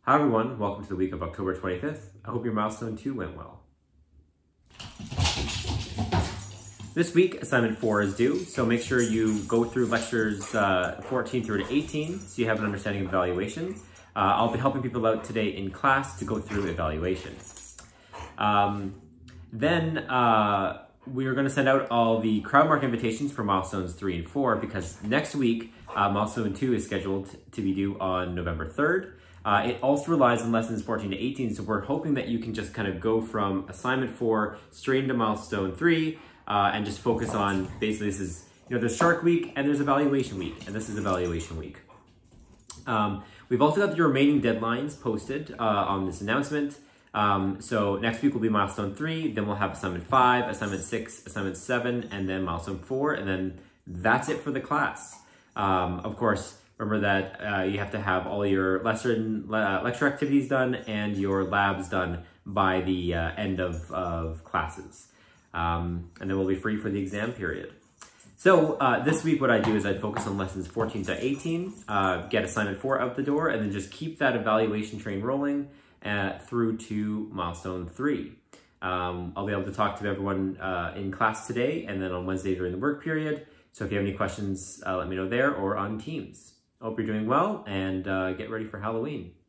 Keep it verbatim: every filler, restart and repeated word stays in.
Hi everyone, welcome to the week of October twenty-fifth. I hope your milestone two went well. This week, assignment four is due, so make sure you go through lectures uh, fourteen through to eighteen so you have an understanding of evaluation. Uh, I'll be helping people out today in class to go through evaluation. Um, then uh, we are going to send out all the CrowdMark invitations for milestones three and four because next week, uh, milestone two is scheduled to be due on November third. Uh, it also relies on lessons fourteen to eighteen, so we're hoping that you can just kind of go from assignment four straight into milestone three uh, and just focus on, basically this is, you know, there's Shark Week and there's Evaluation Week, and this is Evaluation Week. Um, we've also got the remaining deadlines posted uh, on this announcement. Um, so next week will be milestone three, then we'll have assignment five, assignment six, assignment seven, and then milestone four, and then that's it for the class. Um, of course, remember that uh, you have to have all your lesson, uh, lecture activities done and your labs done by the uh, end of, of classes. Um, and then we'll be free for the exam period. So uh, this week what I do is I focus on lessons fourteen to eighteen, uh, get assignment four out the door, and then just keep that evaluation train rolling uh, through to milestone three. Um, I'll be able to talk to everyone uh, in class today and then on Wednesday during the work period. So if you have any questions, uh, let me know there or on Teams. Hope you're doing well and uh, get ready for Halloween.